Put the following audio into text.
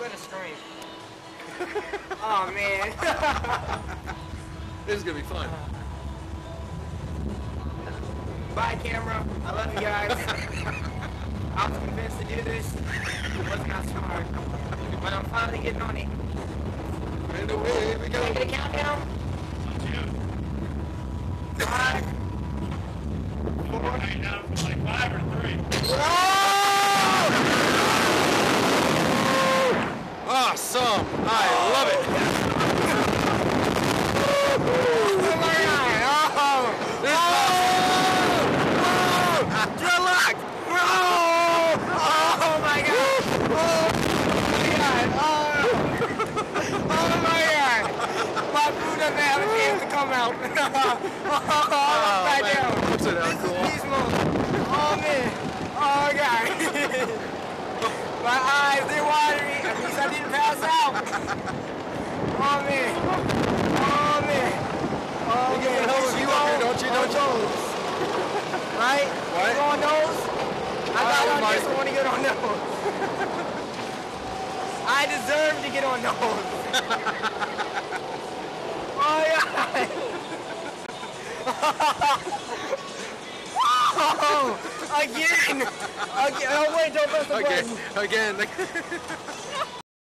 gonna scream. Oh man. This is gonna be fun. Bye, camera. I love you guys. I was convinced to do this. It was not smart. But I'm finally getting on it. And away we go. Can I get a countdown? 5, 4. Right now for like 5 or 3. Awesome! I love it! Oh my god! Good luck! Oh my god! Oh my god! My food doesn't have a chance to come out. Back down. This is Beast mode. Oh man! Oh god! My eyes, they're watery. At least I didn't pass out. Oh man. Oh man. Oh man. You up here, don't you? Don't you? Right? What? You go on nose? I got on this, I want to get on nose. I deserve to get on nose. Oh yeah. Oh, again. Oh wait, don't press the button. Again.